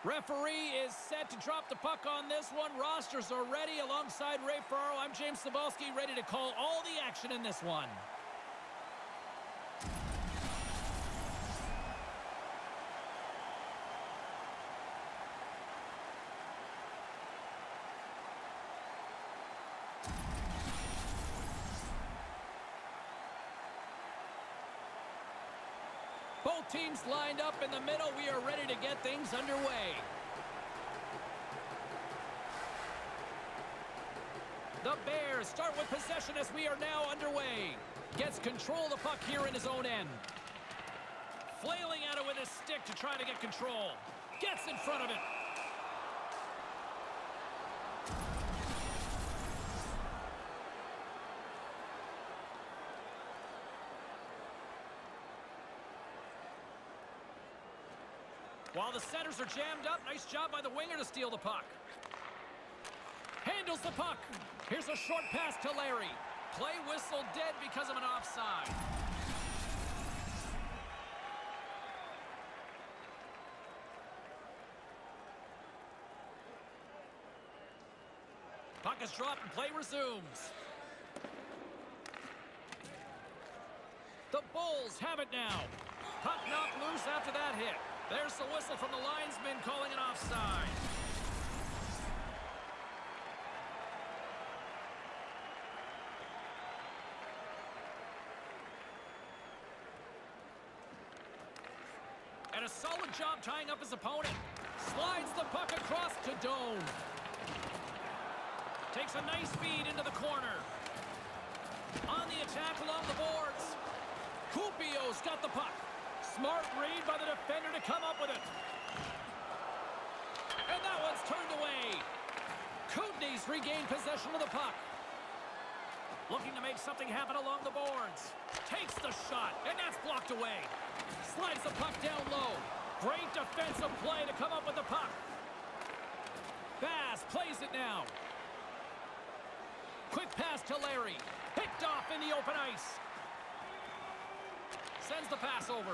Referee is set to drop the puck on this one. Rosters are ready alongside Ray Ferraro. I'm James Cybulski, ready to call all the action in this one. Both teams lined up in the middle. We are ready to get things underway. The Bears start with possession as we are now underway. Gets control of the puck here in his own end. Flailing at it with his stick to try to get control. Gets in front of it. While the centers are jammed up, nice job by the winger to steal the puck. Handles the puck. Here's a short pass to Larry. Play whistle dead because of an offside. Puck is dropped and play resumes. The Bulls have it now. Puck knocked loose after that hit. There's the whistle from the linesman calling an offside. And a solid job tying up his opponent. Slides the puck across to Doan. Takes a nice feed into the corner. On the attack along the boards. Cupio's got the puck. Smart read by the defender to come up with it. And that one's turned away. Kootenay's regained possession of the puck. Looking to make something happen along the boards. Takes the shot, and that's blocked away. Slides the puck down low. Great defensive play to come up with the puck. Bass plays it now. Quick pass to Larry. Picked off in the open ice. Sends the pass over.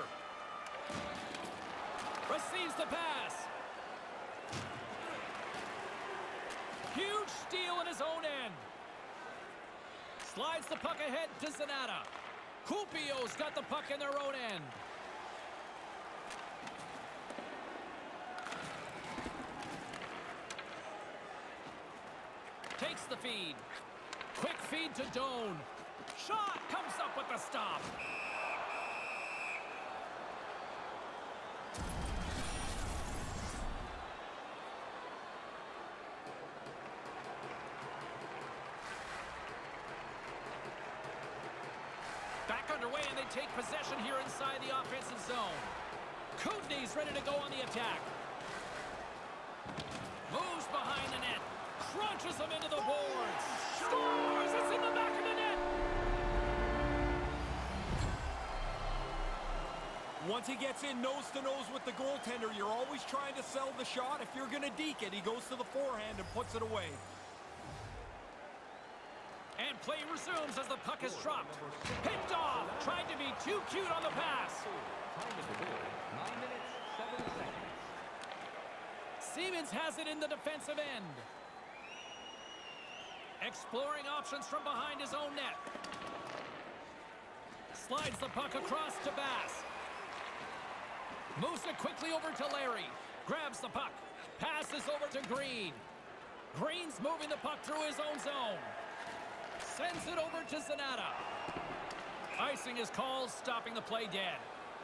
Receives the pass. Huge steal in his own end. Slides the puck ahead to Zanata. Cupio's got the puck in their own end. Takes the feed. Quick feed to Doan. Shot comes up with the stop. Back underway, and they take possession here inside the offensive zone. Kootenay's ready to go on the attack. Moves behind the net. Crunches him into the boards. Scores! It's in the back of the net! Once he gets in nose-to-nose with the goaltender, you're always trying to sell the shot. If you're going to deke it, he goes to the forehand and puts it away. And play resumes as the puck is dropped. Picked off. Tried to be too cute on the pass. Time at the board, 9 minutes, 7 seconds. Siemens has it in the defensive end. Exploring options from behind his own net. Slides the puck across to Bass. Moves it quickly over to Larry. Grabs the puck. Passes over to Green. Green's moving the puck through his own zone. Sends it over to Zanata. Icing is called, stopping the play dead.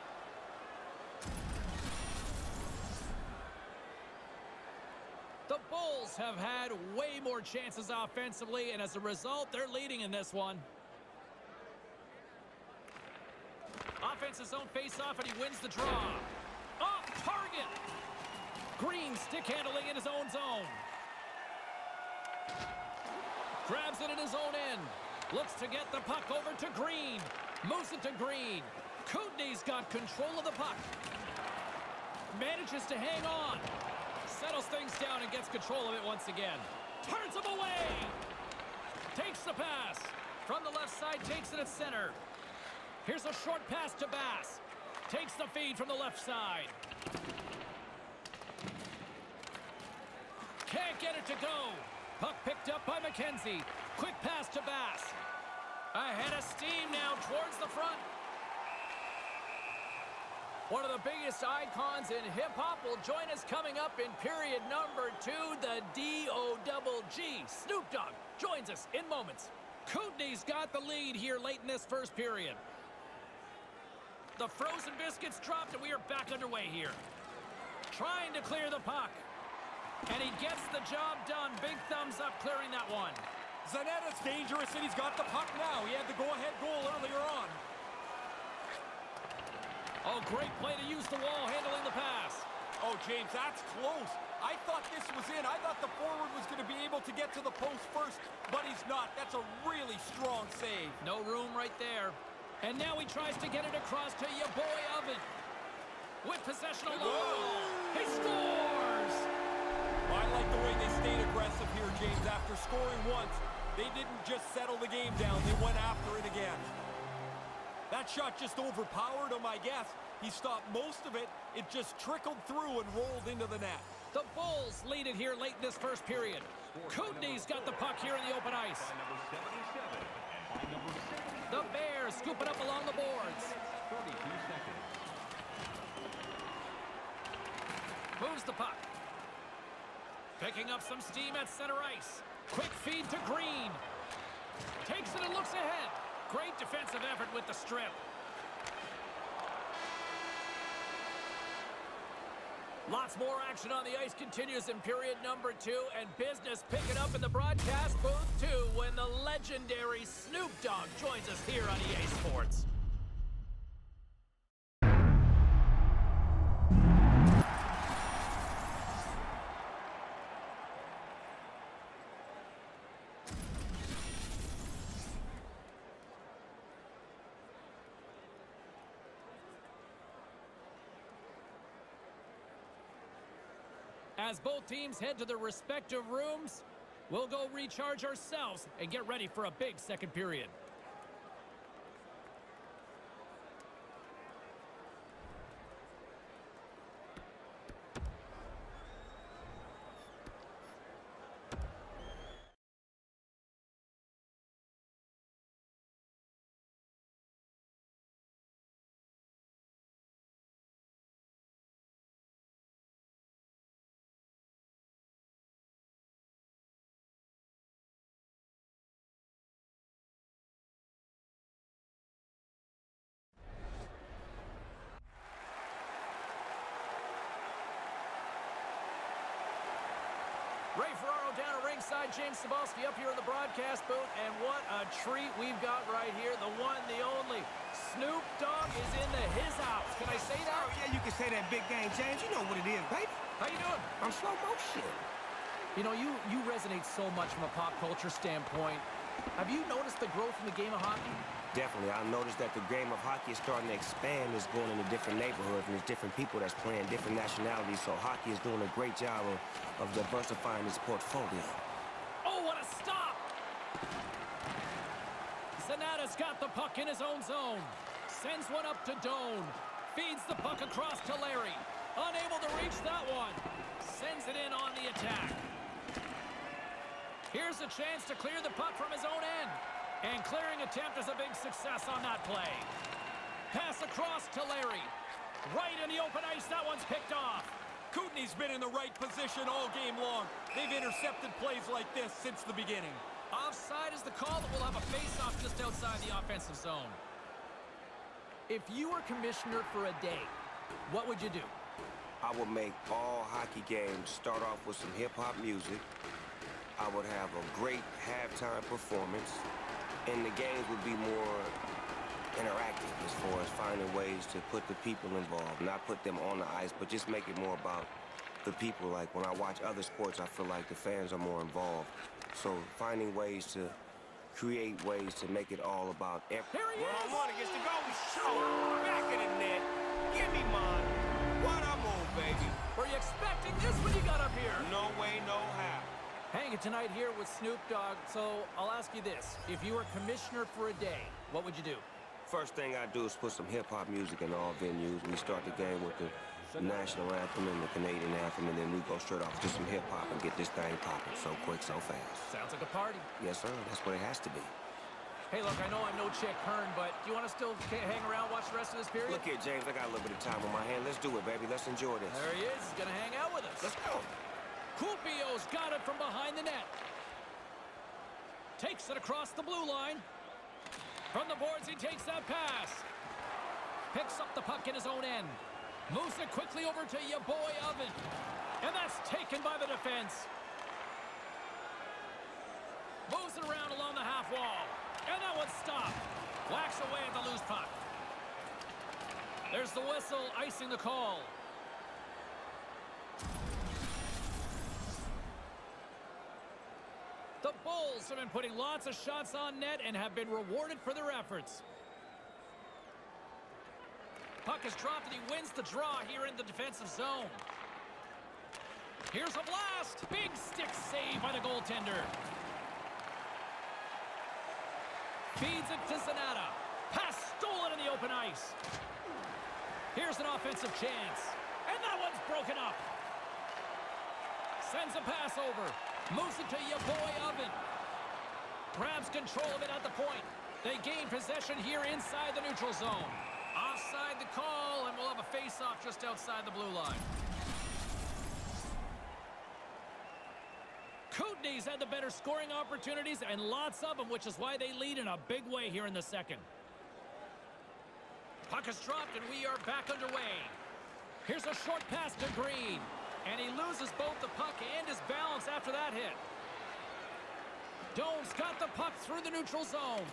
The Bulls have had way more chances offensively, and as a result, they're leading in this one. Offensive zone face-off, and he wins the draw. Off target! Green stick handling in his own zone. Grabs it in his own end. Looks to get the puck over to Green. Moves it to Green. Kootenay's got control of the puck. Manages to hang on. Settles things down and gets control of it once again. Turns him away. Takes the pass. From the left side, takes it at center. Here's a short pass to Bass. Takes the feed from the left side. Can't get it to go. Puck picked up by McKenzie. Quick pass to Bass. Ahead of steam now towards the front. One of the biggest icons in hip-hop will join us coming up in period number 2, the D-O-double-G. Snoop Dogg joins us in moments. Kootenay's got the lead here late in this first period. The frozen biscuits dropped, and we are back underway here. Trying to clear the puck. And he gets the job done. Big thumbs up clearing that one. Zanetta's dangerous, and he's got the puck now. He had the go-ahead goal earlier on. Oh, great play to use the wall handling the pass. Oh, James, that's close. I thought this was in. I thought the forward was going to be able to get to the post first, but he's not. That's a really strong save. No room right there. And now he tries to get it across to your boy Oven. With possession alone. He scores! I like the way they stayed aggressive here, James. After scoring once, they didn't just settle the game down. They went after it again. That shot just overpowered him, I guess. He stopped most of it. It just trickled through and rolled into the net. The Bulls lead it here late in this first period. Kootenay's got the puck here in the open ice. The Bears scoop it up along the boards. 32 seconds. Moves the puck. Picking up some steam at center ice. Quick feed to Green. Takes it and looks ahead. Great defensive effort with the strip. Lots more action on the ice continues in period number 2, and business picking up in the broadcast booth too when the legendary Snoop Dogg joins us here on EA Sports. As both teams head to their respective rooms, we'll go recharge ourselves and get ready for a big second period. Ray Ferraro down at ringside, James Cebulski up here in the broadcast booth, and what a treat we've got right here. The one, the only, Snoop Dogg is in his house. Can I say that? Oh, yeah, you can say that, big game, James. You know what it is, baby. How you doing? I'm slow motion. You know, you resonate so much from a pop culture standpoint. Have you noticed the growth in the game of hockey? Definitely. I noticed that the game of hockey is starting to expand. It's going into different neighborhoods, and there's different people that's playing different nationalities. So hockey is doing a great job of diversifying its portfolio. Oh, what a stop! Zanata's got the puck in his own zone. Sends one up to Doan. Feeds the puck across to Larry. Unable to reach that one. Sends it in on the attack. Here's a chance to clear the puck from his own end. And clearing attempt is a big success on that play. Pass across to Larry. Right in the open ice, that one's picked off. Kootenay's been in the right position all game long. They've intercepted plays like this since the beginning. Offside is the call that will have a face-off just outside the offensive zone. If you were commissioner for a day, what would you do? I would make all hockey games start off with some hip-hop music. I would have a great halftime performance. And the games would be more interactive as far as finding ways to put the people involved. Not put them on the ice, but just make it more about the people. Like when I watch other sports, I feel like the fans are more involved. So finding ways to create ways to make it all about Here he is! One against the goalie. Shoot! Back in the net. Give me mine. What a move, baby. Were you expecting this when you got up here? No way, no how. Hanging tonight here with Snoop Dogg, so I'll ask you this. If you were commissioner for a day, what would you do? First thing I do is put some hip-hop music in all venues. We start the game with the national anthem and the Canadian anthem, and then we go straight off to some hip-hop and get this thing popping so quick, so fast. Sounds like a party. Yes, sir. That's what it has to be. Hey, look, I know I'm no Chick Hearn, but do you want to still hang around, watch the rest of this period? Look here, James. I got a little bit of time on my hand. Let's do it, baby. Let's enjoy this. There he is. He's going to hang out with us. Let's go. Cupio's got it from behind the net. Takes it across the blue line. From the boards, he takes that pass. Picks up the puck in his own end. Moves it quickly over to your boy Oven. And that's taken by the defense. Moves it around along the half wall. And that one's stopped. Whacks away at the loose puck. There's the whistle, icing the call. The Bulls have been putting lots of shots on net and have been rewarded for their efforts. Puck is dropped and he wins the draw here in the defensive zone. Here's a blast. Big stick save by the goaltender. Feeds it to Zanata. Pass stolen in the open ice. Here's an offensive chance. And that one's broken up. Sends a pass over. Moves it to your boy Oven. Grabs control of it at the point. They gain possession here inside the neutral zone. Offside the call, and we'll have a face-off just outside the blue line. Kootenay's had the better scoring opportunities and lots of them, which is why they lead in a big way here in the second. Puck is dropped and we are back underway. Here's a short pass to Green. And he loses both the puck and his balance after that hit. Doan's got the puck through the neutral zone.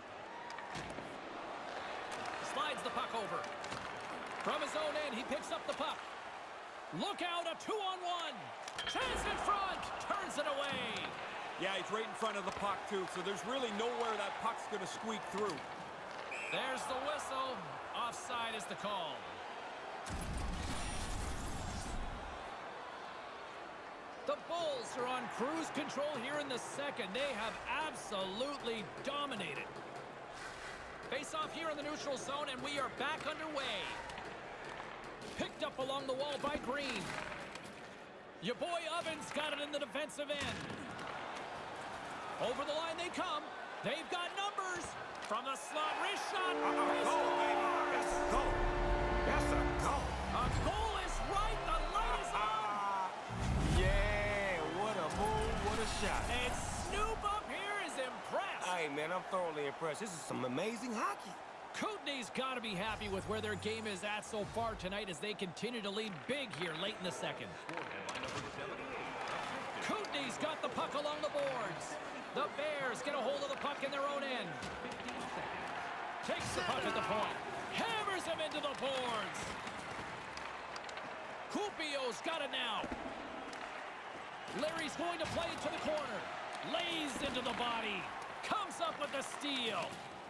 Slides the puck over. From his own end, he picks up the puck. Look out, a 2-on-1. Chance in front, turns it away. Yeah, he's right in front of the puck, too, so there's really nowhere that puck's going to squeak through. There's the whistle. Offside is the call. The Bulls are on cruise control here in the second. They have absolutely dominated. Face-off here in the neutral zone, and we are back underway. Picked up along the wall by Green. Your boy Ovens got it in the defensive end. Over the line they come. They've got numbers. From the slot, wrist shot. Goal, baby. That's a goal. That's a goal. A goal is right. The light is on. Yeah, what a move, what a shot. And Snoop up here is impressed. Hey, man, I'm thoroughly impressed. This is some amazing hockey. Kootenay's got to be happy with where their game is at so far tonight as they continue to lead big here late in the second. Kootenay's got the puck along the boards. The Bears get a hold of the puck in their own end. Takes the puck at the point. Hammers him into the boards. Cupio's got it now. Larry's going to play it to the corner. Lays into the body. Comes up with the steal.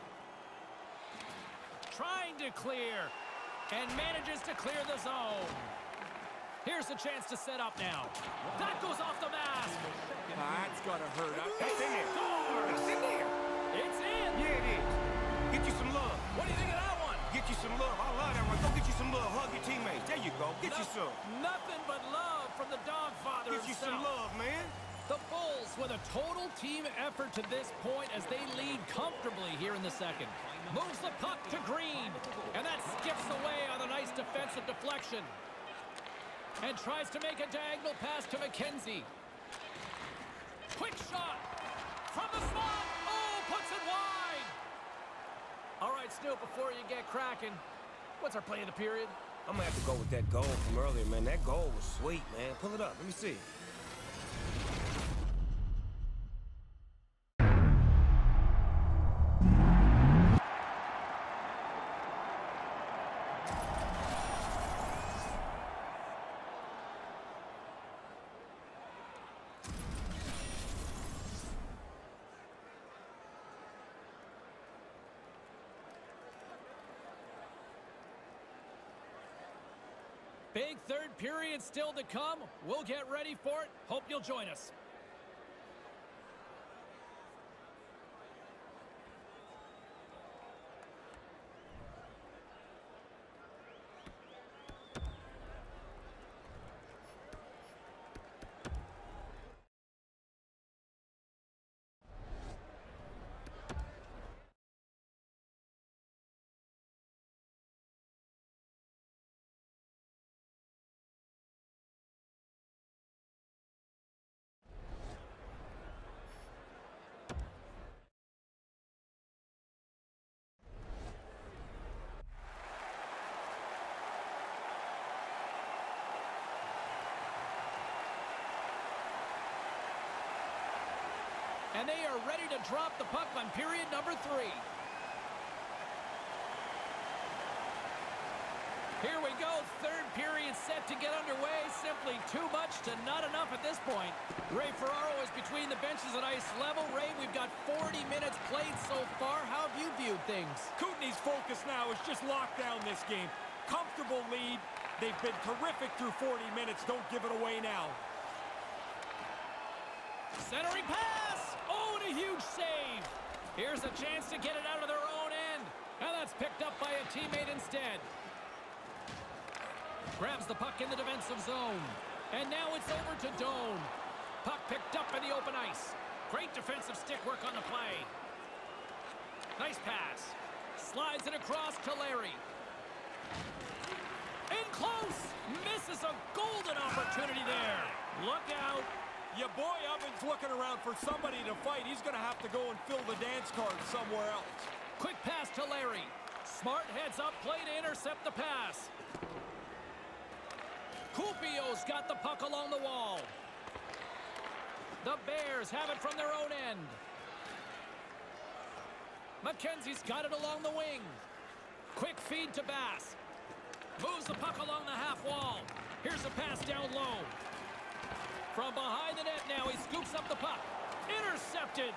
Trying to clear. And manages to clear the zone. Here's a chance to set up now. That goes off the mask. That's gotta hurt. That's in there. That's in there. It's in. Yeah, it is. Get you some love. What do you think of that one? Get you some love. I love that one. Go get you some love. Hug your teammates. There you go. Get you some. Nothing but love from the Dogfather Get you himself. some love, man. The Bulls with a total team effort to this point as they lead comfortably here in the second. Moves the puck to Green. And that skips away on a nice defensive deflection. And tries to make a diagonal pass to McKenzie. Quick shot from the slot. Oh, puts it wide. All right, Snoop, before you get cracking, what's our play of the period? I'm going to have to go with that goal from earlier, man. That goal was sweet, man. Pull it up. Let me see. Big third period still to come. We'll get ready for it. Hope you'll join us. And they are ready to drop the puck on period number 3. Here we go, third period set to get underway. Simply too much to not enough at this point. Ray Ferraro is between the benches at ice level. Ray, we've got 40 minutes played so far. How have you viewed things? Kootenay's focus now is just lock down this game. Comfortable lead. They've been terrific through 40 minutes. Don't give it away now. Centering pass! Oh, and a huge save. Here's a chance to get it out of their own end. And that's picked up by a teammate instead. Grabs the puck in the defensive zone. And now it's over to Doan. Puck picked up in the open ice. Great defensive stick work on the play. Nice pass. Slides it across to Larry. In close. Misses a golden opportunity there. Look out. Your boy Ovens looking around for somebody to fight. He's going to have to go and fill the dance card somewhere else. Quick pass to Larry. Smart heads up play to intercept the pass. Cupio's got the puck along the wall. The Bears have it from their own end. McKenzie's got it along the wing. Quick feed to Bass. Moves the puck along the half wall. Here's a pass down low. From behind the net now, he scoops up the puck. Intercepted.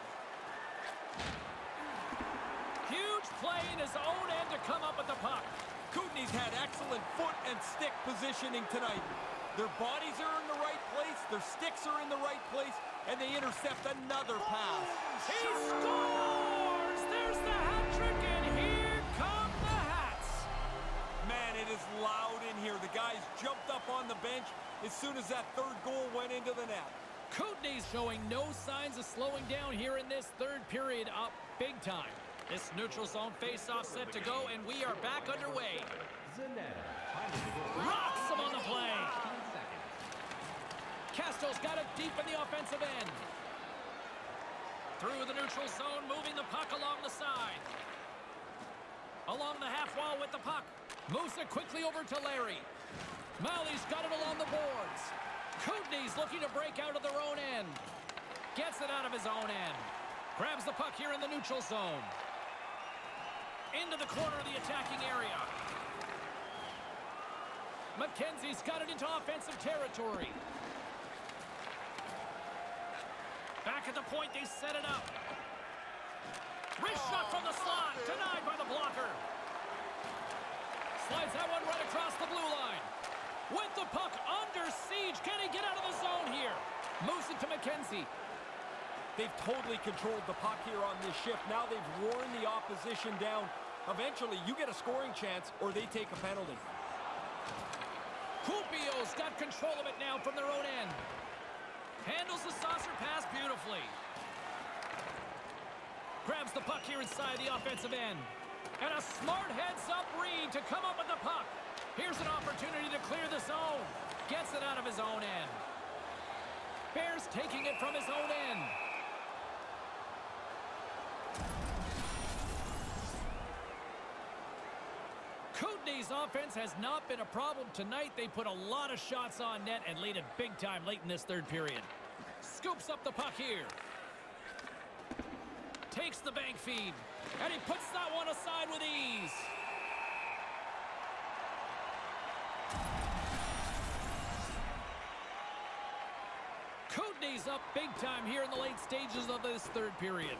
Huge play in his own end to come up with the puck. Kootenay's had excellent foot and stick positioning tonight. Their bodies are in the right place, their sticks are in the right place, and they intercept another pass. He scores! There's the hat trick, and here come the Hats. Man, it is loud in here. The guys jumped up on the bench as soon as that third goal went into the net. Kootenay's showing no signs of slowing down here in this third period, up big time. This neutral zone face-off set to go, and we are back underway. Rocks him on the play. Castro's got it deep in the offensive end. Through the neutral zone, moving the puck along the side. Along the half wall with the puck. Moves it quickly over to Larry. Malley's got it along the boards. Kootenay's looking to break out of their own end. Gets it out of his own end. Grabs the puck here in the neutral zone. Into the corner of the attacking area. McKenzie's got it into offensive territory. Back at the point, they set it up. Wrist shot from the slot, denied by the blocker. Slides that one right across the blue line. With the puck under siege, can he get out of the zone here? Moves it to McKenzie. They've totally controlled the puck here on this shift. Now they've worn the opposition down. Eventually, you get a scoring chance or they take a penalty. Cupio's got control of it now from their own end. Handles the saucer pass beautifully. Grabs the puck here inside the offensive end. And a smart heads-up read to come up with the puck. Here's an opportunity to clear the zone. Gets it out of his own end. Bears taking it from his own end. Kootenay's offense has not been a problem tonight. They put a lot of shots on net and lead it big time late in this third period. Scoops up the puck here. Takes the bank feed. And he puts that one aside with ease. Kootenay's up big time here in the late stages of this third period.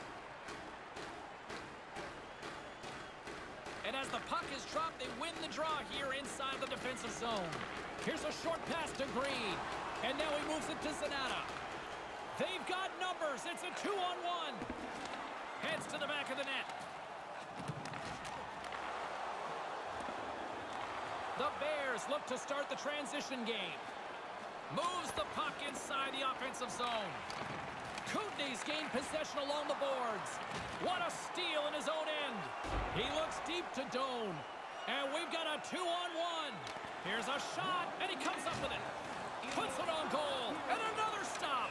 And as the puck is dropped, they win the draw here inside the defensive zone. Here's a short pass to Green. And now he moves it to Zanata. They've got numbers. It's a 2-on-1. Heads to the back of the net. The Bears look to start the transition game. Moves the puck inside the offensive zone. Kootenay's gained possession along the boards. What a steal in his own end. He looks deep to Doan. And we've got a 2-on-1. Here's a shot, and he comes up with it. Puts it on goal, and another stop.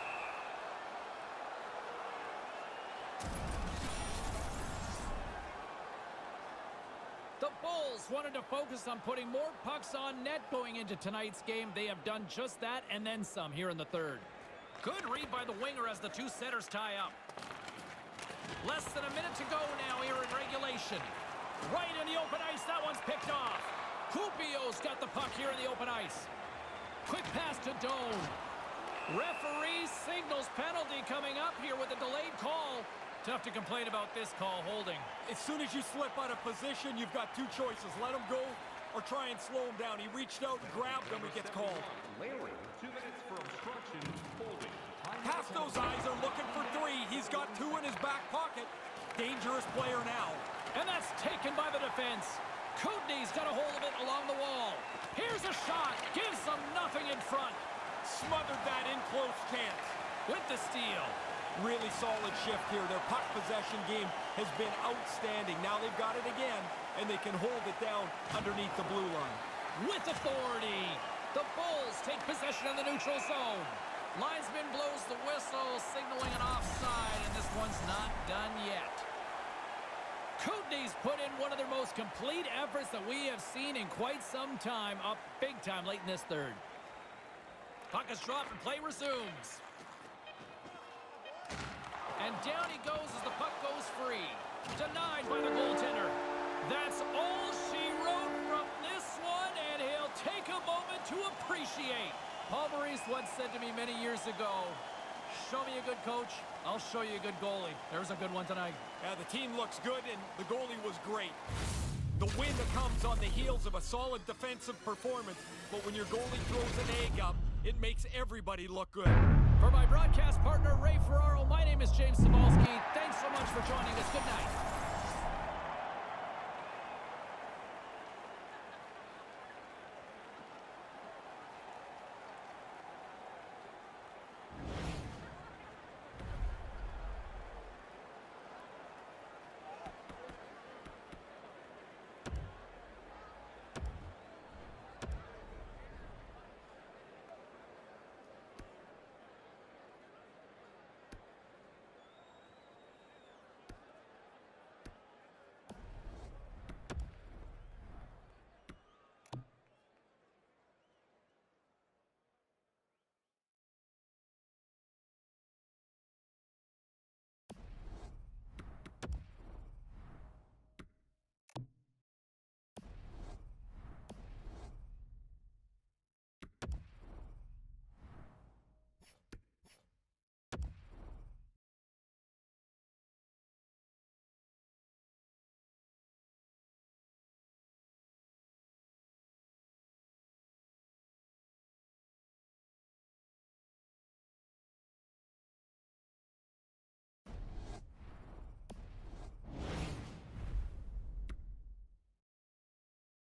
The Bulls wanted to focus on putting more pucks on net going into tonight's game. They have done just that and then some here in the third. Good read by the winger as the two setters tie up. Less than a minute to go now here in regulation. Right in the open ice, that one's picked off. Cupio's got the puck here in the open ice. Quick pass to Doan. Referee signals penalty coming up here with a delayed call. Tough to complain about this call holding. As soon as you slip out of position, you've got two choices. Let him go or try and slow him down. He reached out and grabbed him. It gets called. Larry, 2 minutes for obstruction, holding. Pasto's eyes are looking for three. He's got two in his back pocket. Dangerous player now. And that's taken by the defense. Kootenay's got a hold of it along the wall. Here's a shot. Gives them nothing in front. Smothered that in close chance. With the steal. Really solid shift here. Their puck possession game has been outstanding. Now they've got it again, and they can hold it down underneath the blue line. With authority, the Bulls take possession of the neutral zone. Linesman blows the whistle, signaling an offside, and this one's not done yet. Kootenay's put in one of their most complete efforts that we have seen in quite some time, up big time late in this third. Puck is dropped and play resumes. And down he goes as the puck goes free. Denied by the goaltender. That's all she wrote from this one, and he'll take a moment to appreciate. Paul Maurice once said to me many years ago, show me a good coach, I'll show you a good goalie. There's a good one tonight. Yeah, the team looks good, and the goalie was great. The win that comes on the heels of a solid defensive performance, but when your goalie throws an egg up, it makes everybody look good. For my broadcast partner, Ray Ferraro, my name is James Cybulski. Thanks so much for joining us. Good night.